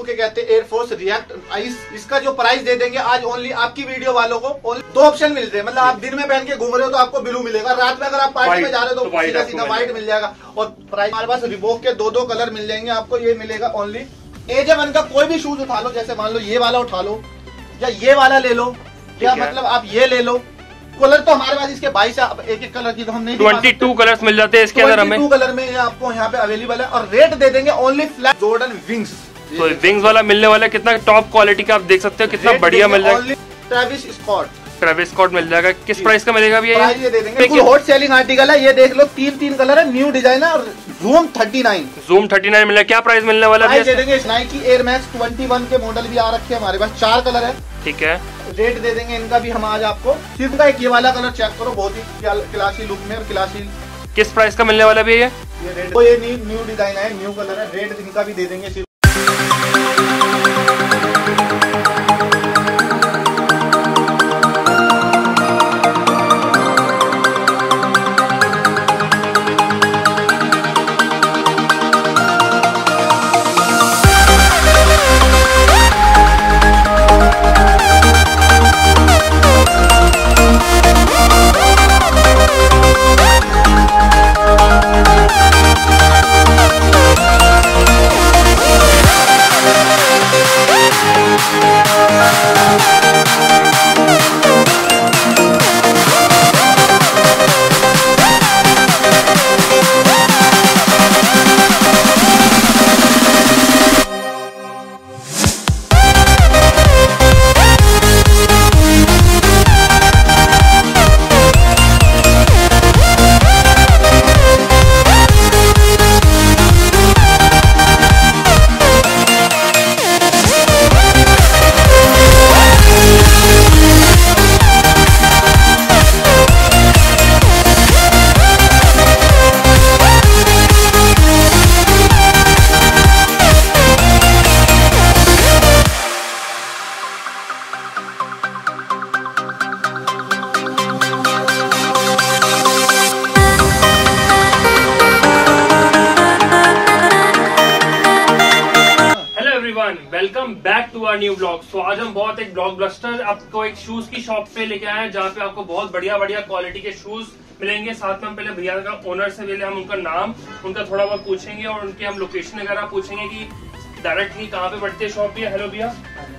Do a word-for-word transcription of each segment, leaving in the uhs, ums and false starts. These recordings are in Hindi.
क्या कहते हैं एयरफोर्स रिएक्ट इस, इसका जो प्राइस दे देंगे आज ओनली आपकी वीडियो वालों को दो ऑप्शन मिलते हैं। मतलब आप दिन में पहन के घूम रहे हो तो आपको ब्लू मिलेगा, रात में अगर आप पार्टी में जा रहे हो तो सीधा सीधा व्हाइट मिल जाएगा। और प्राइस हमारे पास रिबॉक के दो दो कलर मिल जाएंगे आपको। ये मिलेगा ओनली एजे वन का कोई भी शूज उठा लो, जैसे मान लो ये वाला उठा लो या ये वाला ले लो या मतलब आप ये ले लो। कलर तो हमारे पास इसके बाईस एक एक कलर की तो हम नहीं बाईस कलर्स मिल जाते हैं इसके अंदर हमें। बाईस कलर में आपको यहाँ पे अवेलेबल है और रेट दे देंगे ओनली फ्लैट जॉर्डन विंग्स। तो विंग्स वाला मिलने वाला कितना टॉप क्वालिटी का आप देख सकते हो, कितना बढ़िया मिल जाएगा। ट्रेविस स्कॉट ट्रेविस स्कॉट मिल जाएगा। किस प्राइस का मिलेगा भैया? ये दे देंगे, बिल्कुल हॉट सेलिंग आर्टिकल है। ये देख लो तीन तीन कलर है, न्यू डिजाइन है और Zoom thirty nine Zoom thirty nine मिलेगा। क्या प्राइस मिलने वाला है? दे देंगे Nike air max twenty one के मॉडल भी आ रखे हैं हमारे पास, चार कलर है। ठीक है, रेट दे देंगे इनका भी हम आज आपको। सिर्फ का एक ये वाला कलर चेक करो, बहुत ही क्लासी लुक में और क्लासी। किस प्राइस का मिलने वाला भी है? ये रेट तो ये न्यू डिजाइन है, न्यू कलर है। रेट इनका भी दे देंगे सिर्फ welcome back to our new blog. So आज हम बहुत एक ब्लॉकबस्टर आपको एक शूज की शॉप पे लेके आए हैं जहाँ पे आपको बहुत बढ़िया बढ़िया क्वालिटी के शूज मिलेंगे। साथ में हम पहले भैया का ओनर से पहले हम उनका नाम उनका थोड़ा बहुत पूछेंगे और उनके हम लोकेशन वगैरह पूछेंगे कि डायरेक्टली कहाँ पे पड़ती है शॉप भैया। हेलो भैया,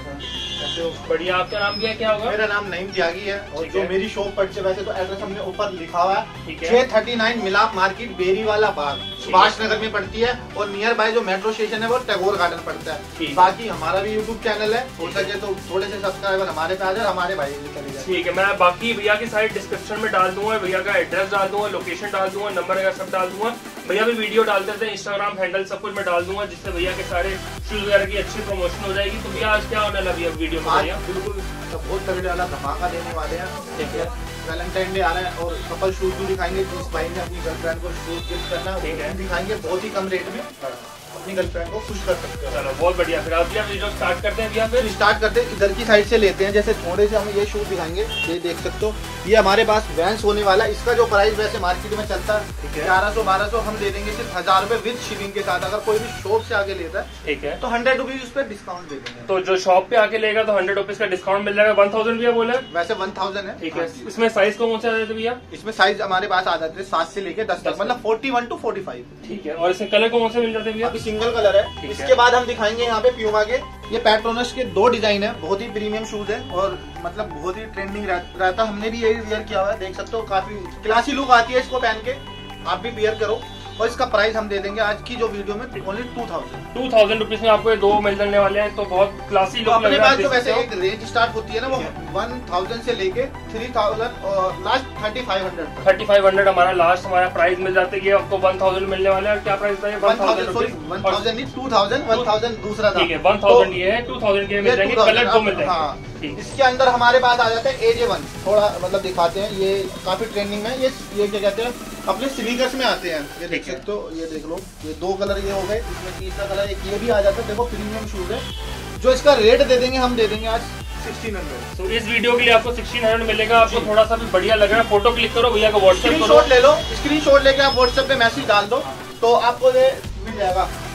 बढ़िया। आपका नाम भैया क्या होगा? मेरा नाम नईम त्यागी है और जो है। मेरी शॉप पड़ती है, वैसे तो एड्रेस हमने ऊपर लिखा हुआ है, छह thirty nine Milap market Beri Wala Bagh Subhash Nagar में पड़ती है और नियर बाय जो मेट्रो स्टेशन है वो टैगोर गार्डन पड़ता है। बाकी हमारा भी यूट्यूब चैनल है, हो सके तो थोड़े से सब्सक्राइबर हमारे पे आ जाए, हमारे भाई चले जाए। ठीक है, मैं बाकी भैया की साइड डिस्क्रिप्शन में डाल दूंगा, भैया का एड्रेस डाल दूंगा, लोकेशन डाल दूंगा, नंबर वगैरह सब डाल दूंगा। भैया भी वीडियो डालते थे, इंस्टाग्राम हैंडल सब कुछ मैं डाल दूंगा, जिससे भैया के सारे शूज वगैरह की अच्छी प्रमोशन हो जाएगी। तो भैया आज क्या होने लगा भैया वीडियो में? भैया बिल्कुल बहुत तगड़े वाला धमाका देने वाले हैं। ठीक है, वैलेंटाइन डे आ रहा है और कपल शूज भी दिखाएंगे। जिस भाई ने अपनी गर्लफ्रेंड को शूज गिफ्ट करना है दिखाएंगे बहुत ही कम रेट में, अपनी गर्लफ्रेंड को खुश कर सकते हो। चलो बहुत बढ़िया। फिर आप भैया वीडियो स्टार्ट करते हैं भैया। फिर स्टार्ट करते हैं इधर की साइड से लेते हैं। जैसे थोड़े से हम ये शूज दिखाएंगे, ये देख सकते हो, ये हमारे पास वैंस होने वाला है। इसका जो प्राइस वैसे मार्केट में चलता है ग्यारह सौ बारह सौ, हम दे देंगे सिर्फ हजार रुपए विद शिपिंग के साथ। अगर कोई भी शॉप से आगे लेता है ठीक है तो हंड्रेड रुपीज उस पर डिस्काउंट दे देंगे। तो जो शॉप पे आके लेगा तो हंड्रेड रुपीज का डिस्काउंट मिल जाएगा। वन थाउजेंड भैया बोले? वैसे वन थाउजेंड है। ठीक है, इसमें साइज कौन से आ जाते भैया? इसमें साइज हमारे पास आ जाते हैं सात से लेके दस तक, मतलब forty one to forty five. ठीक है, और इसमें कलर कौन से मिल जाते हैं भैया? सिंगल कलर है। इसके बाद हम दिखाएंगे यहाँ पे प्यूमा के, ये पैट्रोनस के दो डिजाइन है, बहुत ही प्रीमियम शूज है और मतलब बहुत ही ट्रेंडिंग रहता। हमने भी यही वियर किया हुआ है, देख सकते हो, काफी क्लासी लुक आती है इसको पहन के, आप भी वियर करो। और इसका प्राइस हम दे देंगे आज की जो वीडियो में only two thousand two thousand rupees में आपको ये दो मिल जाने वाले हैं। तो बहुत क्लासी लुक अपने पास जो वैसे एक रेंज स्टार्ट होती है ना, वो वन थाउजेंड से लेके थ्री थाउजेंड और last thirty five hundred thirty five hundred हमारा लास्ट हमारा प्राइस मिल जाता है। आपको वन थाउजेंड मिलने वाले हैं। क्या प्राइस था? One thousand sorry one thousand नहीं टू थाउजेंड वन थाउजेंड दूसरा था। ठीक है, वन थाउजेंड ये है, टू थाउजेंड के मिल जाएंगे, कलर दो मिल जाएंगे। इसके अंदर हमारे पास आ जाते हैं एजे वन, थोड़ा मतलब दिखाते हैं, ये काफी ट्रेंडिंग में। ये ये क्या कहते हैं अपने स्नीकर्स में आते हैं, ये देख सकते हो, ये देख लो, ये दो कलर ये हो गए, इसमें तीसरा कलर एक ये भी आ जाता है। देखो प्रीमियम शूज है। जो इसका रेट दे देंगे हम दे देंगे आज सिक्सटीन हंड्रेड। तो इस वीडियो के लिए आपको सिक्सटीन हंड्रेड मिलेगा। आपको थोड़ा सा भी बढ़िया लग रहा है, फोटो क्लिक करो, भैया का व्हाट्सएप स्क्रीनशॉट ले लो, स्क्रीनशॉट लेके आप व्हाट्सएप पे मैसेज डाल दो तो आपको ये मिल जाएगा।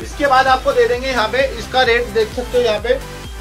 इसके बाद आपको दे देंगे यहाँ पे, इसका रेट देख सकते हो यहाँ पे,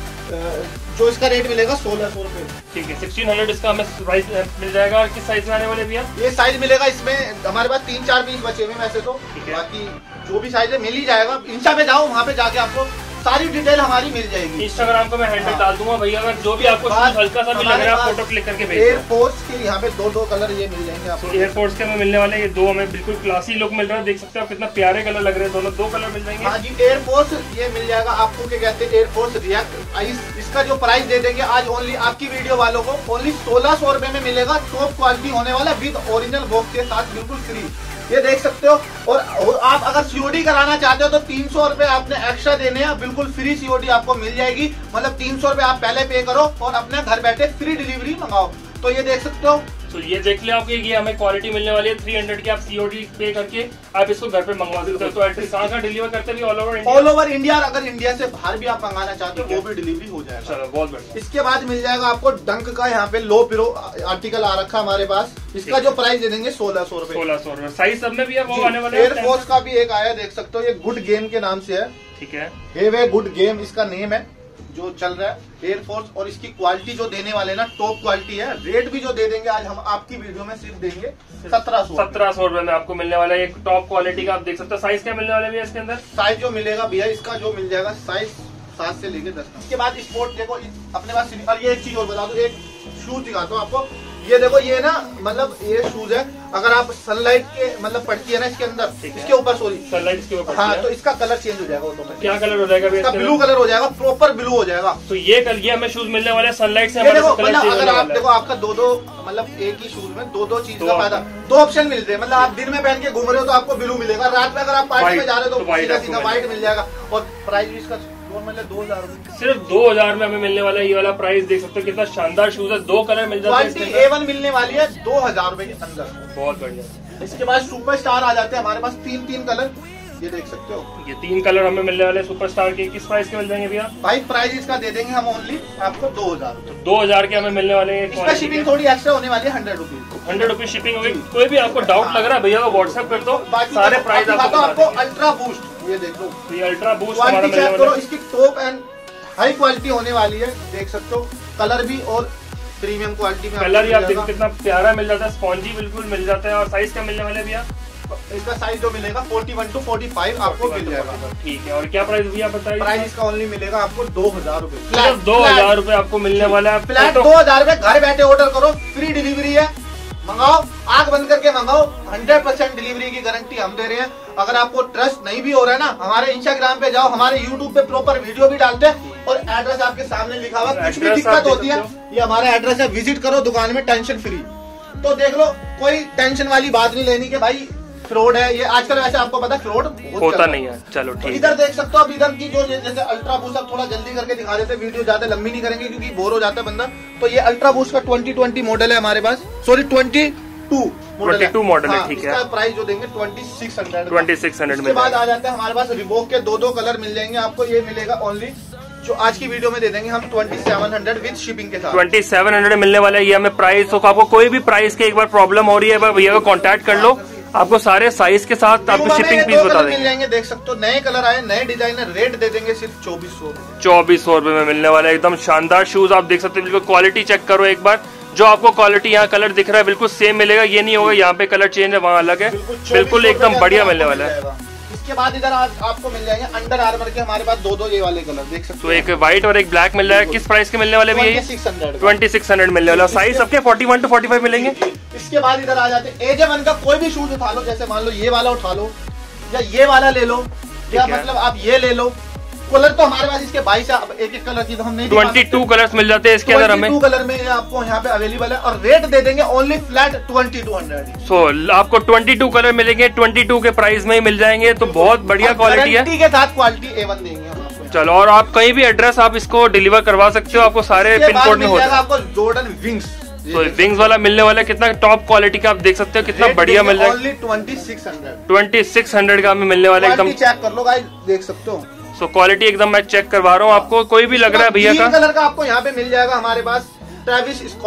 जो इसका रेट मिलेगा सोलह सौ रुपए। ठीक है, सिक्सटीन हंड्रेड इसका हमें प्राइस मिल जाएगा। और किस साइज में आने वाले भैया? ये साइज मिलेगा, इसमें हमारे पास तीन चार पीस बचे हुए वैसे तो, बाकी जो भी साइज है मिल ही जाएगा। इंस्टा पे जाओ, वहाँ पे जाके आपको सारी डिटेल हमारी मिल जाएगी। इंस्टाग्राम को मैं हैंडल डाल दूंगा भैया, अगर जो भी आपको हल्का सा भी लग रहा है फोटो क्लिक करके भेज दो। एयरफोर्स के यहाँ पे दो दो कलर ये मिल जाएंगे आपको। एयरफोर्स के हमें मिलने वाले ये दो, हमें बिल्कुल क्लासी लुक मिल रहा है, देख सकते हो आप कितना प्यारे कलर लग रहे हैं, दोनों दो कलर मिल जाएंगे। हाँ जी, एयरफोर्स ये मिल जाएगा आपको, क्या कहते हैं एयरफोर्स रिएक्ट आइस। इसका जो प्राइस दे देंगे आज ओनली आपकी वीडियो वालों को, ओनली सोलह सौ रुपए में मिलेगा। टॉप क्वालिटी होने वाला विद ओरिजिनल बॉक्स के साथ, बिल्कुल फ्री, ये देख सकते हो। और, और आप अगर सीओडी कराना चाहते हो तो तीन सौ रुपए आपने एक्स्ट्रा देने हैं, बिल्कुल फ्री सीओडी आपको मिल जाएगी। मतलब तीन सौ रुपए आप पहले पे करो और अपने घर बैठे फ्री डिलीवरी मंगाओ। तो ये देख सकते हो, तो ये देख लिया आपके, ये हमें क्वालिटी मिलने वाली है थ्री हंड्रेड की। आप सीओडी पे करके आप इसको घर पे मंगवा सकते हो। तो एड्रेस कहाँ का डिलीवर करते हैं? All over India. All over India, अगर इंडिया से बाहर भी आप मंगाना चाहते हो वो भी डिलीवरी हो जाएगा। चलो बहुत बढ़िया। इसके बाद मिल जाएगा आपको डंक का, यहाँ पे लो पिरो आर्टिकल आ रखा हमारे पास। इसका जो प्राइस दे देंगे सोलह सौ रुपए। सोलह सौ रुपए साइज सब में भी है, वो आने वाले। एयरफोर्स का भी एक आया, देख सकते हो, ये गुड गेम के नाम से है। ठीक है, ये वे गुड गेम इसका नेम है जो चल रहा है एयरफोर्स। और इसकी क्वालिटी जो देने वाले ना टॉप क्वालिटी है। रेट भी जो दे देंगे आज हम आपकी वीडियो में सिर्फ देंगे सत्रह सौ सत्रह सौ रुपए में आपको मिलने वाला है एक टॉप क्वालिटी का। आप देख सकते हो साइज क्या मिलने वाला है इसके अंदर। साइज जो मिलेगा भैया, इसका जो मिल जाएगा साइज सात से लेके दस। इसके बाद स्पोर्ट देखो अपने पास। और ये एक चीज और बता दो, एक शूज दिखाता हूँ आपको। ये देखो, ये ना मतलब ये शूज है, अगर आप सनलाइट के मतलब पड़ती है ना इसके अंदर, इसके ऊपर सॉरी सनलाइट इसके ऊपर, हाँ, तो इसका कलर चेंज हो जाएगा ऑटोमेटिक। क्या कलर हो जाएगा? इसका ब्लू कलर हो जाएगा, प्रॉपर ब्लू हो जाएगा। तो ये कल ये हमें शूज मिलने वाले सनलाइट से। देखो मतलब अगर आप देखो, आपका दो दो मतलब एक ही शूज में दो दो चीज का फायदा, दो ऑप्शन मिलते हैं। मतलब आप दिन में पहन के घूम रहे हो तो आपको ब्लू मिलेगा, रात में अगर आप पार्टी में जा रहे हो तो सीधा सीधा व्हाइट मिल जाएगा। और प्राइस भी इसका मतलब दो हजार सिर्फ दो हजार में हमें मिलने वाला है ये वाला प्राइस। देख सकते हो कितना शानदार शूज है, दो कलर मिल जाते हैं। क्वालिटी ए वन मिलने वाली है दो हजार रूपए के अंदर, बहुत बढ़िया। इसके बाद सुपरस्टार आ जाते हैं हमारे पास, तीन तीन कलर, ये देख सकते हो। ये तीन कलर हमें मिलने वाले सुपरस्टार के। किस प्राइस के मिल जाएंगे भैया? भाई प्राइस इसका दे देंगे हम ओनली आपको दो हजार तो दो हजार के हमें मिलने वाले हैं। इसका शिपिंग थोड़ी एक्स्ट्रा होने वाली है, hundred rupees hundred rupees shipping होगी। कोई भी आपको डाउट लग रहा है भैया तो व्हाट्सएप कर दो, सारे प्राइस आपको। अल्ट्रा बूस्ट, ये देख लो, तो ये अल्ट्रा बूस्ट क्वालिटी चेक करो, इसकी टॉप एंड हाई क्वालिटी होने वाली है, देख सकते हो। कलर भी और प्रीमियम क्वालिटी में कलर ही आप देखो कितना प्यारा मिल जाता है, स्पॉन्जी बिल्कुल मिल जाता है। और साइज क्या मिलने वाले भैया? इसका साइज जो मिलेगा इकतालीस टू पैंतालीस आपको मिल जाएगा। ठीक है, और क्या प्राइस भैया बताइए? प्राइस इसका ओनली मिलेगा आपको दो हजार रूपए, सिर्फ दो हजार रूपए आपको मिलने वाला है। फ्लैट दो हजार रूपए, घर बैठे ऑर्डर करो, फ्री डिलीवरी है, मंगाओ, आग बंद करके मंगाओ, हंड्रेड परसेंट डिलीवरी की गारंटी हम दे रहे हैं। अगर आपको ट्रस्ट नहीं भी हो रहा है ना, हमारे इंस्टाग्राम पे जाओ, हमारे यूट्यूब पे प्रॉपर वीडियो भी डालते हैं और एड्रेस आपके सामने लिखा हुआ। कुछ भी दिक्कत होती है, ये हमारा एड्रेस है, विजिट करो दुकान में, टेंशन फ्री। तो देख लो, कोई टेंशन वाली बात नहीं लेनी कि भाई फ्रॉड है ये। आजकल वैसे आपको पता फ्रॉड होता नहीं है। चलो ठीक है, इधर देख सकते हो। अब इधर की जो जैसे अल्ट्रा बूस्ट, अब थोड़ा जल्दी करके दिखा देते, वीडियो ज्यादा लंबी नहीं करेंगे क्योंकि बोर हो जाता है बंदा। तो ये अल्ट्रा बूस्ट का ट्वेंटी ट्वेंटी मॉडल है हमारे पास, सॉरी ट्वेंटी टू मॉडल है। ठीक है, प्राइस जो देंगे twenty six hundred twenty six hundred के बाद आ जाते हैं हमारे पास रिबॉक के दो दो कलर मिल जाएंगे आपको। ये मिलेगा ओनली जो आज की वीडियो में दे देंगे हम twenty seven hundred with shipping के साथ। ट्वेंटी सेवन हंड्रेड मिलने वाला है ये हमें प्राइस। तो आपको कोई भी प्राइस के एक बार प्रॉब्लम हो रही है, भैया को कॉन्टैक्ट कर लो, आपको सारे साइज के साथ आपको शिपिंग फीस बता देंगे। मिल जाएंगे, देख सकते हो, नए कलर आए, नए डिजाइनर, रेट दे देंगे सिर्फ चौबीस सौ चौबीस सौ रुपए में मिलने वाला है। एकदम शानदार शूज आप देख सकते हो, बिल्कुल क्वालिटी चेक करो एक बार। जो आपको क्वालिटी यहाँ कलर दिख रहा है बिल्कुल सेम मिलेगा, ये नहीं होगा यहाँ पे कलर चेंज है वहाँ अलग है, बिल्कुल एकदम बढ़िया मिलने वाला है। इसके बाद इधर आज आपको मिल जाएंगे अंडर आर्मर के हमारे पास दो दो ये वाले कलर, देख सकते हो। तो एक व्हाइट और एक ब्लैक मिल रहा है। किस प्राइस के मिलने वाले भी? ट्वेंटी सिक्स हंड्रेड मिलने वाला। साइज सबके forty one to forty five मिलेंगे। इसके बाद इधर आ जाते हैं एजे वन का कोई भी शूज उठा लो, जैसे मान लो ये वाला उठा लो या ये वाला ले लो, या मतलब आप ये ले लो। कलर तो हमारे पास इसके बाईस, एक एक कलर की तो हम नहीं, ट्वेंटी टू कलर्स मिल जाते हैं इसके अंदर हमें। टू कलर में आपको यहाँ पे अवेलेबल है और रेट दे देंगे only flat twenty two hundred. So आपको ट्वेंटी टू कलर मिलेंगे, ट्वेंटी टू के प्राइस में ही मिल जाएंगे। तो बहुत बढ़िया क्वालिटी है, के साथ क्वालिटी ए वन देंगे हम। चलो, और आप कहीं भी एड्रेस आप इसको डिलीवर करवा सकते हो, आपको सारे पिन कोड में होता है। आपको जॉर्डन विंग्स, तो विंग्स वाला मिलने वाला है, कितना टॉप क्वालिटी का आप देख सकते हो, कितना बढ़िया मिल जाएगा। Only twenty six hundred twenty six hundred का हमें मिलने वाला है। एकदम चेक कर लो गाइस, देख सकते हो। सो क्वालिटी एकदम मैं चेक करवा रहा हूँ आपको, कोई भी लग रहा है भैया का कलर का आपको यहाँ पे मिल जाएगा हमारे पास ट्रेविस स्कॉट।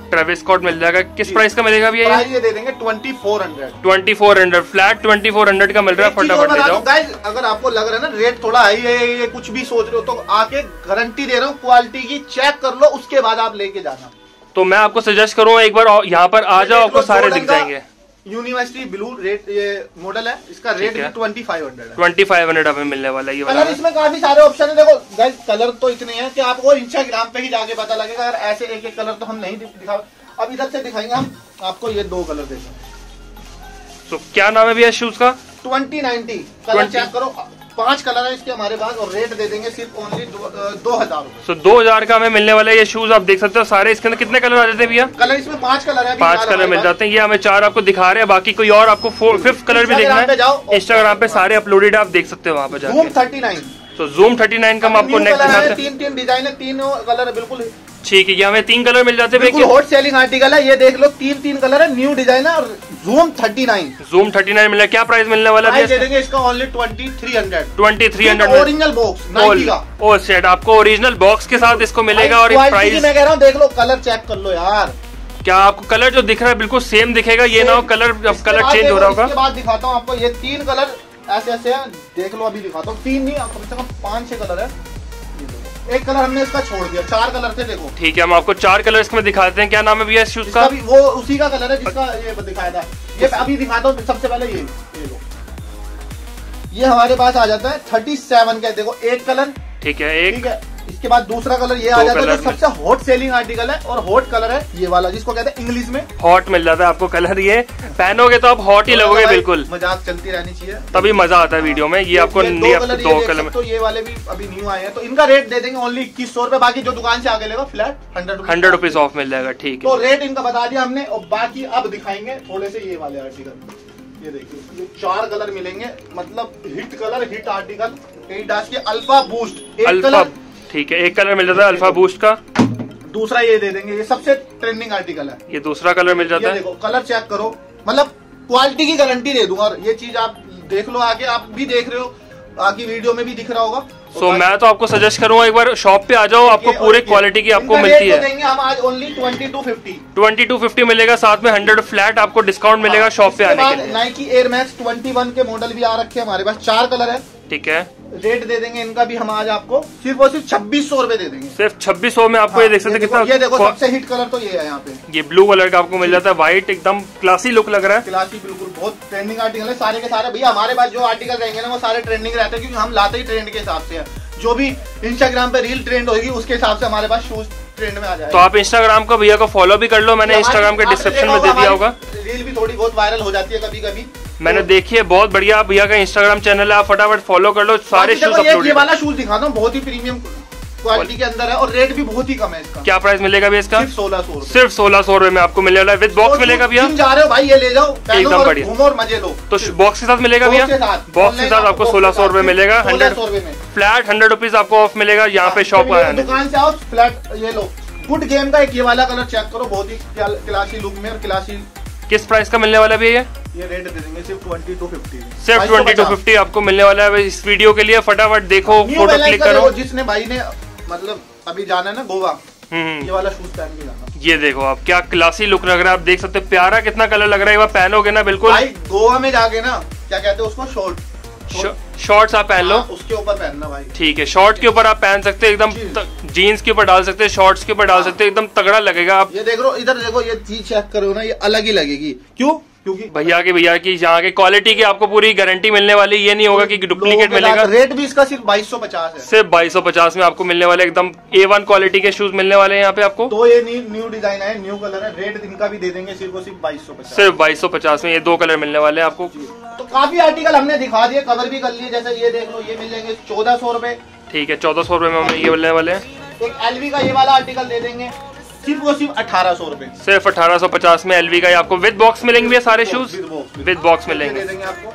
ट्रेविस स्कॉट मिल जाएगा। किस प्राइस का मिलेगा भैया? ये दे देंगे twenty four hundred twenty four hundred flat twenty four hundred का मिल रहा है। फटाफट ले जाओ गाइस, अगर आपको लग रहा है ना रेट थोड़ा हाई है, ये कुछ भी सोच रहे हो, तो आके गारंटी दे रहा हूँ क्वालिटी की, चेक कर लो, उसके बाद आप लेके जाना। तो मैं आपको सजेस्ट करूँ एक बार यहाँ पर आ जाओ, आपको सारे दिख जाएंगे। यूनिवर्सिटी ब्लू रेट ये मॉडल है, इसका रेट भी twenty five hundred twenty five hundred हमें मिलने वाला है। ये वाला कलर इसमें काफी सारे ऑप्शन है। देखो गाइस, कलर तो इतने हैं कि आपको इंस्टाग्राम पे ही जाके पता लगेगा। अगर ऐसे एक एक कलर तो हम नहीं दिखा, अब इधर से दिखाएंगे हम आपको। ये दो कलर देखें। तो क्या नाम है भैया शूज का? ट्वेंटी नाइनटी कलर चेक करो, पांच कलर है इसके हमारे पास, और रेट दे देंगे सिर्फ ओनली दो हजार रूपए। सो दो हजार का हमें मिलने वाला है ये शूज। आप देख सकते हो सारे। इसके अंदर कितने कलर आ जाते हैं भैया? कलर इसमें पांच कलर है, पांच कलर मिल जाते हैं। ये हमें चार आपको दिखा रहे हैं, बाकी कोई और आपको फिफ्थ कलर भी देखना है। इंस्टाग्राम पे सारे अपलोडेड है, आप देख सकते हो वहाँ पे जाके। थर्टी नाइन तो जूम थर्टी नाइन का हम आपको नेक्स्ट दिखाते हैं। तीन तीन डिजाइन है, तीन कलर है, बिल्कुल ठीक है। ये हमें तीन कलर मिल जाते हैं। हॉट सेलिंग आर्टिकल है, ये देख लो, तीन तीन कलर है, न्यू डिजाइन है, और Zoom thirty nine Zoom thirty nine मिल रहा है। क्या प्राइस मिलने वाला है? दे देंगे इसका only twenty three hundred twenty three hundred original box Nike का। ओ सेट आपको ओरिजिनल बॉक्स के साथ इसको मिलेगा। और प्राइस मैं कह रहा हूँ, देख लो कलर चेक कर लो यार। क्या आपको कलर जो दिख रहा है बिल्कुल सेम दिखेगा? ये ना हो कलर कलर चेंज हो रहा होगा। इसके बाद दिखाता हूँ आपको, ये तीन कलर ऐसे ऐसे है, देख लो। अभी दिखाता हूँ, तीन नहीं कम से कम पांच छह कलर है। एक कलर हमने इसका छोड़ दिया, चार कलर थे, देखो। ठीक है, हम आपको चार कलर इसमें दिखाते हैं। क्या नाम है भैया इस शूज का? वो उसी का कलर है जिसका ये दिखाया था। ये अभी दिखाता हूँ। सबसे पहले ये ये लो, ये हमारे पास आ जाता है थर्टी सेवन का, देखो एक कलर। ठीक है, एक ठीक है। इसके बाद दूसरा कलर ये आ जाता है, जो सबसे हॉट सेलिंग आर्टिकल है, और हॉट कलर है ये वाला, जिसको कहते हैं इंग्लिश में हॉट मिल जाता है आपको कलर। ये पहनोगे तो आप हॉट ही लगोगे, बिल्कुल मजाक चलती रहनी चाहिए, तभी मजा आता है वीडियो में। ये आपको दो कलर, तो ये वाले भी अभी न्यू आए हैं, तो इनका रेट दे देंगे ओनली इक्कीस सौ रुपए। बाकी जो दुकान से आगे लेगा flat hundred hundred rupees off मिल जाएगा। ठीक है, तो रेट इनका बता दिया हमने। और बाकी अब दिखाएंगे थोड़े से ये वाले आर्टिकल। ये देखिए, ये चार कलर मिलेंगे, मतलब hit colour, hit article, Adidas के अल्फा बूस्ट एक कलर। ठीक है, एक कलर मिल जाता है अल्फा बूस्ट का। दूसरा ये दे देंगे, ये सबसे ट्रेंडिंग आर्टिकल है, ये दूसरा कलर मिल जाता है। देखो कलर चेक करो, मतलब क्वालिटी की गारंटी दे दूंगा। और ये चीज आप देख लो आगे, आप भी देख रहे हो, आगे वीडियो में भी दिख रहा होगा। सो so, मैं तो आपको सजेस्ट करूंगा एक बार शॉप पे आ जाओ, आपको पूरे क्वालिटी की आपको मिलती है। देंगे हम आज only twenty two fifty twenty two fifty मिलेगा, साथ में हंड्रेड फ्लैट आपको डिस्काउंट मिलेगा शॉप पे आने के लिए। Nike air max twenty one के मॉडल भी आ रखे हैं हमारे पास, चार कलर है। ठीक है, रेट दे देंगे इनका भी हम आज आपको सिर्फ और सिर्फ छब्बीस सौ रूपये दे देंगे। सिर्फ छब्बीस सौ में आपको हाँ, ये देख सकते कितना। ये देखो सबसे हिट कलर तो ये है यहाँ पे, ये ब्लू कलर का आपको मिल जाता है, व्हाइट एकदम क्लासी लुक लग रहा है। क्लासी बिल्कुल, बहुत ट्रेंडिंग आर्टिकल है सारे के सारे। भैया हमारे पास जो आर्टिकल रहेंगे ना वो सारे ट्रेंडिंग रहते हैं, क्योंकि हम लाते ही ट्रेंड के हिसाब से है। जो भी इंस्टाग्राम पे रील ट्रेंड होगी उसके हिसाब से हमारे पास शूज ट्रेंड में आ जाएगा। तो आप इंस्टाग्राम को भैया को फॉलो भी कर लो, मैंने इंस्टाग्राम के डिस्क्रिप्शन में दे दिया होगा। रील भी थोड़ी बहुत वायरल हो जाती है कभी कभी, मैंने देखी है, बहुत बढ़िया भैया का इंस्टाग्राम चैनल है, आप फटाफट फॉलो कर लो। सारे शूज अपलोड। ये वाला शूज दिखाता हूँ, बहुत ही प्रीमियम क्वालिटी के अंदर है, और रेट भी बहुत ही कम है इसका। क्या प्राइस मिलेगा भैया इसका? सिर्फ सोलह सौ सिर्फ सोलह सौ रुपए में आपको मिलने वाला है। विद बॉक्स मिलेगा भैया? जा रहे हो भाई, ये ले जाओ, एकदम बढ़िया, घूमो और मजे लो। तो बॉक्स के साथ मिलेगा भैया? बॉक्स के साथ आपको सोलह सौ रुपए मिलेगा, हंड्रेड फ्लैट हंड्रेड रुपीज आपको ऑफ मिलेगा। यहाँ पे शॉप आया दुकान से आओ, फ्लैट ये लो। गुड गेम का एक ये वाला कलर चेक करो, बहुत ही क्लासी लुक में और क्लासी। किस प्राइस का मिलने वाला भैया? ये रेट दे देंगे सिर्फ ट्वेंटी टू फिफ्टी सिर्फ ट्वेंटी टू फिफ्टी आपको मिलने वाला है। इस वीडियो के लिए फटाफट देखो, फोटो क्लिक करो। जिसने भाई ने मतलब अभी जाना है ना गोवा, ये वाला शूज पहन के जाना। ये देखो आप, क्या क्लासी लुक लग रहा है, आप देख सकते हैं। प्यारा कितना कलर लग रहा है, पहनोगे ना बिल्कुल भाई गोवा में जाके ना, क्या कहते हैं उसको, शॉर्ट शॉर्ट्स आप पहन लो, उसके ऊपर पहनना भाई। ठीक है, शॉर्ट के ऊपर आप पहन सकते हैं, एकदम जीन्स के ऊपर डाल सकते हैं, शॉर्ट्स के ऊपर डाल सकते हैं, एकदम तगड़ा लगेगा। आप ये देख लो, इधर देखो, ये चीज चेक करो ना, ये अलग ही लगेगी। क्यों? क्योंकि भैया के भैया की यहाँ के क्वालिटी की आपको पूरी गारंटी मिलने वाली। ये नहीं होगा कि डुप्लीकेट मिलेगा। रेट भी इसका सिर्फ बाईस सौ पचास है, सिर्फ बाईस सौ पचास में आपको मिलने वाले एकदम ए वन क्वालिटी के शूज मिलने वाले हैं यहाँ पे आपको। तो ये न्यू डिजाइन है, न्यू कलर है, रेट इनका भी दे देंगे सिर्फ और सिर्फ बाईस सौ पचास सिर्फ बाईस सौ पचास में ये दो कलर मिलने वाले हैं आपको। तो काफी आर्टिकल हमने दिखा दिए, कवर भी कर लिए। जैसे ये देख लो, ये मिल जाएंगे चौदह सौ रूपये। ठीक है, चौदह सौ रूपये में हमें ये मिलने वाले हैं। एक एलवी का ये वाला आर्टिकल दे देंगे सिर्फ वो सिर्फ अठारह सौ रूपये सिर्फ अठारह सौ पचास में एलवी का आपको विद बॉक्स मिलेंगे। सारे शूज विद बॉक्स मिलेंगे आपको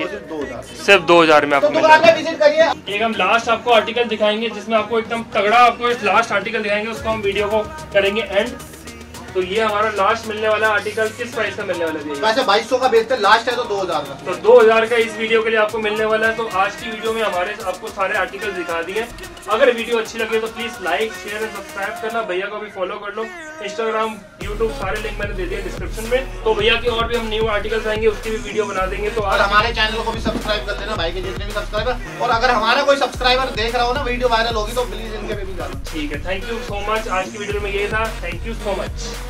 सिर्फ दो हजार में आपको मिलेगा। विजिट करिए। एक हम लास्ट आपको आर्टिकल दिखाएंगे जिसमें आपको एकदम तगड़ा आपको लास्ट आर्टिकल दिखाएंगे, उसको हम वीडियो को करेंगे एंड। तो ये हमारा लास्ट मिलने वाला आर्टिकल किस प्राइस का मिलने वाला है? वैसे बाईस सौ का बेचते, लास्ट है तो दो हजार का। तो दो हजार का इस वीडियो के लिए आपको मिलने वाला है। तो आज की वीडियो में हमारे आपको सारे आर्टिकल दिखा दिए। अगर वीडियो अच्छी लगे तो please like share and subscribe करना। भैया को भी फॉलो कर लो, इंस्टाग्राम यूट्यूब सारे लिंक मैंने दे दिए डिस्क्रिप्शन में। तो भैया की और भी हम न्यू आर्टिकल्स आएंगे उसकी भी वीडियो बना देंगे। तो और हमारे चैनल को भी सब्सक्राइब कर देना, भाई के जितने भी सब्सक्राइबर। और अगर हमारा कोई सब्सक्राइबर देख रहा हो ना, वीडियो वायरल होगी तो प्लीज इनके पे भी जाना। ठीक है, थैंक यू सो मच। आज की वीडियो में ये था, थैंक यू सो मच।